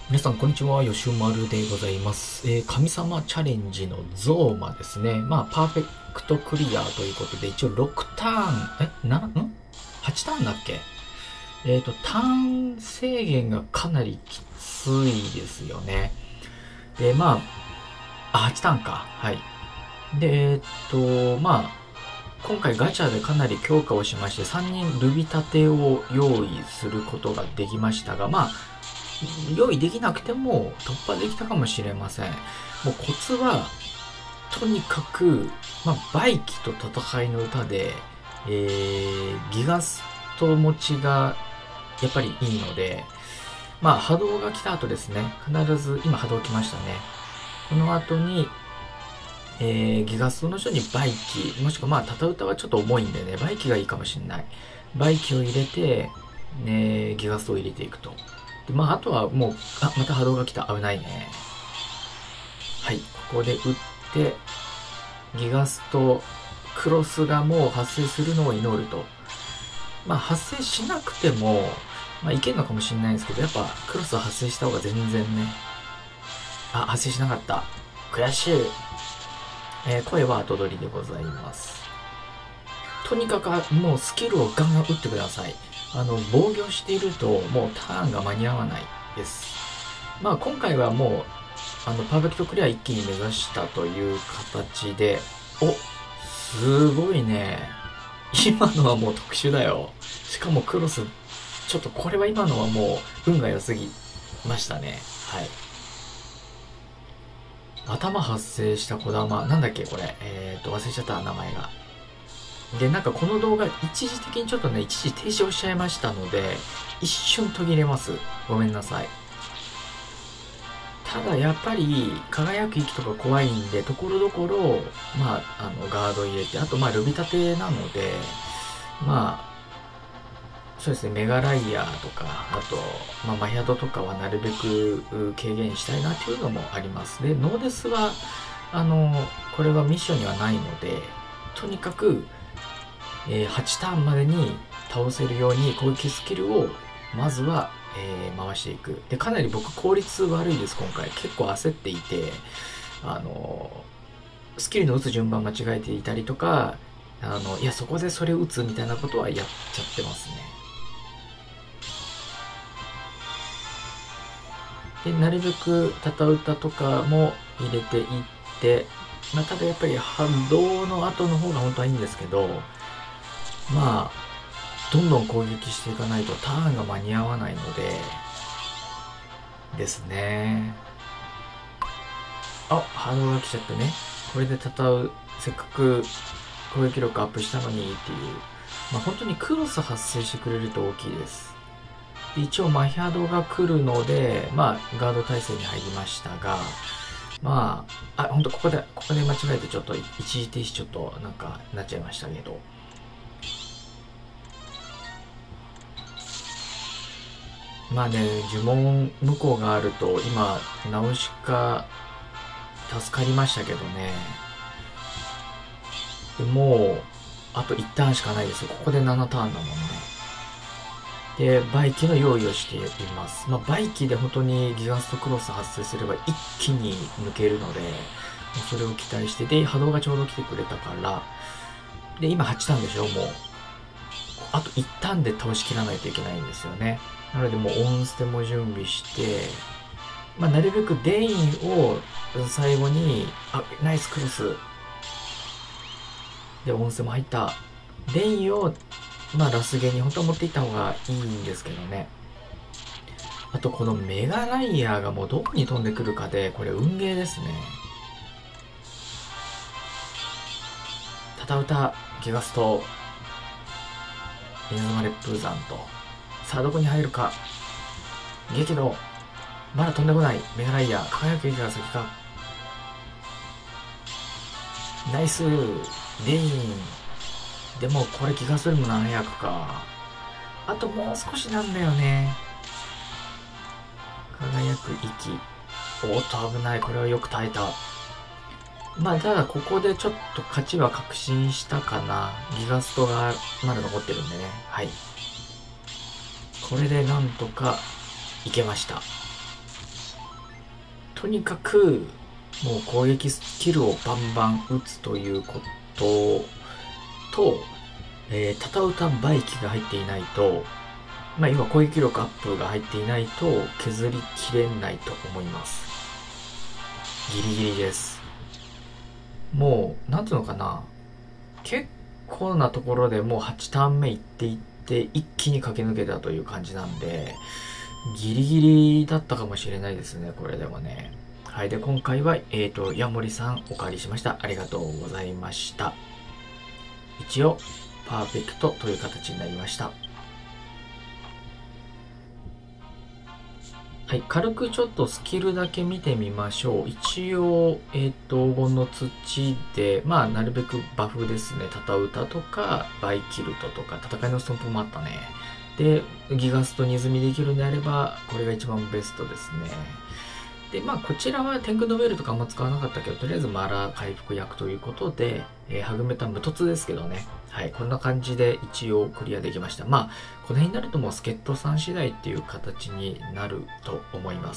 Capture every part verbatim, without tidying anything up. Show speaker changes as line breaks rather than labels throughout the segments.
皆さん、こんにちは。吉丸でございます。えー神様チャレンジのゾーマですね。まあ、パーフェクトクリアということで、一応ろくターン、え、な、ん ?はち ターンだっけ。えっ、と、ターン制限がかなりきついですよね。で、まあ、あ、はちターンか。はい。で、えっ、と、まあ、今回ガチャでかなり強化をしまして、さんにんルビタテを用意することができましたが、まあ、用意できなくても突破できたかもしれません。もうコツは、とにかく、まあ、バイキと戦いの歌で、えー、ギガスト持ちがやっぱりいいので、まあ波動が来た後ですね、必ず、今波動来ましたね。この後に、えー、ギガストの人にバイキ、もしくはまあ、タタ歌はちょっと重いんでね、バイキがいいかもしれない。バイキを入れて、ね、ギガストを入れていくと。でまあ、あとはもう、あ、また波動が来た。危ないね。はい、ここで打って、ギガスト、クロスがもう発生するのを祈ると。まあ、発生しなくても、まあ、いけるのかもしれないんですけど、やっぱ、クロス発生した方が全然ね。あ、発生しなかった。悔しい。えー、声は後取りでございます。とにかくもうスキルをガンガン打ってください。あの、防御しているともうターンが間に合わないです。まあ今回はもう、あの、パーフェクトクリア一気に目指したという形で、お、すごいね。今のはもう特殊だよ。しかもクロス、ちょっとこれは今のはもう運が良すぎましたね。はい。頭発生した小玉。なんだっけこれ。えーと、忘れちゃった名前が。で、なんかこの動画一時的にちょっとね、一時停止をしちゃいましたので、一瞬途切れます。ごめんなさい。ただやっぱり、輝く息とか怖いんで、ところどころ、まあ、あの、ガード入れて、あとまあ、ルビタテなので、まあ、そうですね、メガライヤーとか、あと、まあ、マヒャドとかはなるべく軽減したいなっていうのもあります。で、ノーデスは、あの、これはミッションにはないので、とにかく、えーはちターンまでに倒せるように攻撃スキルをまずは、えー回していく。で、かなり僕効率悪いです、今回。結構焦っていて、あの、スキルの打つ順番間違えていたりとか、あの、いや、そこでそれを打つみたいなことはやっちゃってますね。で、なるべくタタ歌とかも入れていって、まあ、ただやっぱり反動の後の方が本当はいいんですけど、まあ、どんどん攻撃していかないとターンが間に合わないので、ですね。あ、ハードが来ちゃってね。これで戦う、せっかく攻撃力アップしたのにっていう。まあ本当にクロス発生してくれると大きいです。で一応マヒャドが来るので、まあガード体制に入りましたが、まあ、あ、本当ここで、ここで間違えてちょっと一時停止ちょっとなんかなっちゃいましたけど。まあね、呪文向こうがあると、今、ナウシカ、助かりましたけどね。でもう、あといちターンしかないですよ。ここでななターンだもんね。で、バイキの用意をしています。まあ、バイキで本当にギガストクロス発生すれば一気に抜けるので、それを期待して、で、波動がちょうど来てくれたから、で、今はちターンでしょ、もう。あといちターンで倒しきらないといけないんですよね。なのでもうオンステも準備して、まあ、なるべくデインを最後に、あ、ナイスクロス。で、オンステも入った。デインを、まあ、ラスゲに本当は持っていった方がいいんですけどね。あと、このメガライヤーがもうどこに飛んでくるかで、これ運ゲーですね。タタウタ、ギガスト、稲妻烈風山と。さあ、どこに入るか。激怒。まだ飛んでこない。メガライヤー。輝く駅が先か。ナイス。デイン。でも、これギガストリムななひゃくか。あともう少しなんだよね。輝く息。おっと、危ない。これはよく耐えた。まあ、ただ、ここでちょっと勝ちは確信したかな。ギガストがまだ残ってるんでね。はい。これでなんとかいけました。 とにかく、もう攻撃スキルをバンバン打つということと、えー、タタウタバイキが入っていないと、まあ今攻撃力アップが入っていないと削りきれないと思います。ギリギリです。もう、なんていうのかな。結構なところでもうはちターン目行っていって一気に駆け抜けたという感じなんで、ギリギリだったかもしれないですね、これでもね。はい。で、今回は、えっと、ヤモリさんお借りしました。ありがとうございました。一応、パーフェクトという形になりました。はい。軽くちょっとスキルだけ見てみましょう。一応、えっと、黄金の土で、まあ、なるべくバフですね。タタウタとか、バイキルトとか、戦いのストンプもあったね。で、ギガストに積みできるんであれば、これが一番ベストですね。で、まあ、こちらは天空ノベルとかあんま使わなかったけど、とりあえずマラ回復薬ということで、えー、はぐめた無凸ですけどね。はい、こんな感じで一応クリアできました。まあ、この辺になるともう助っ人さん次第っていう形になると思います。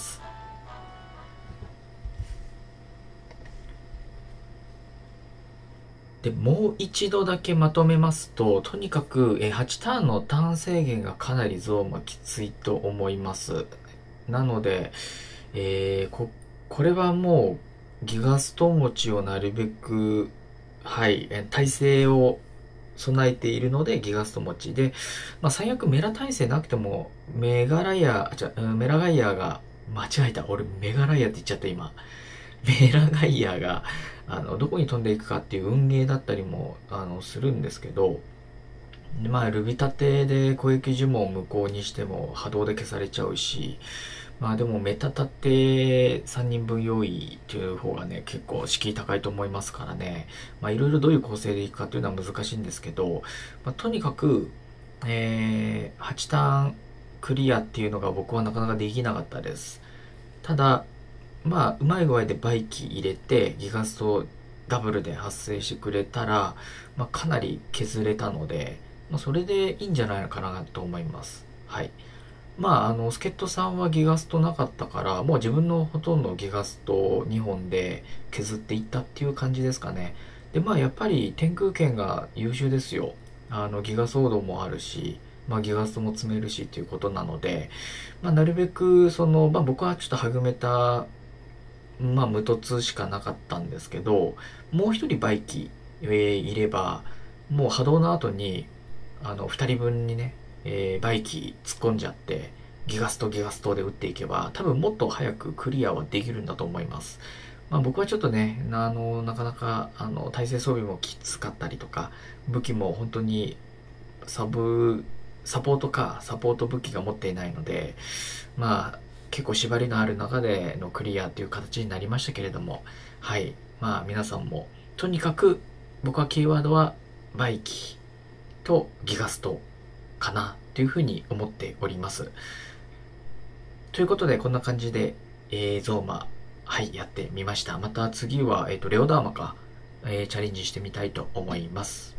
で、もう一度だけまとめますと、とにかくはちターンのターン制限がかなりゾーマきついと思います。なので、えー、こ、これはもうギガスト持ちをなるべく、はい、耐性を備えているのでギガスト持ちで、まあ最悪メラ耐性なくても、メガライア、じゃ、メラガイアが、間違えた。俺メガライアって言っちゃった今。メラガイアが、あの、どこに飛んでいくかっていう運ゲーだったりも、あの、するんですけど、まあ、ルビタテで攻撃呪文を無効にしても波動で消されちゃうし、まあでもメタタテさんにんぶん用意っていう方がね、結構敷居高いと思いますからね。まあいろいろどういう構成でいくかっていうのは難しいんですけど、まあ、とにかく、えー、はちターンクリアっていうのが僕はなかなかできなかったです。ただ、まあ、うまい具合でバイキ入れて、ギガストダブルで発生してくれたら、まあ、かなり削れたので、まあ、それでいいんじゃないのかなと思います。はい。まあ、あの、助っ人さんはギガストなかったから、もう自分のほとんどギガストにほんで削っていったっていう感じですかね。で、まあ、やっぱり天空圏が優秀ですよ。あの、ギガソードもあるし、まあ、ギガストも積めるしっていうことなので、まあ、なるべく、その、まあ、僕はちょっとはぐめた、まあ、無凸しかなかったんですけど、もう一人バイキ、えーいれば、もう波動の後に、あの、二人分にね、えーバイキ突っ込んじゃって、ギガストギガストで打っていけば、多分もっと早くクリアはできるんだと思います。まあ僕はちょっとね、あの、なかなか、あの、体制装備もきつかったりとか、武器も本当にサブ、サポートか、サポート武器が持っていないので、まあ、結構縛りのある中でのクリアっていう形になりましたけれども、はい。まあ皆さんも、とにかく僕はキーワードはバイキとギガストかなというふうに思っております。ということで、こんな感じで、えー、ゾーマ、はい、やってみました。また次は、えっと、レオダーマか、えーチャレンジしてみたいと思います。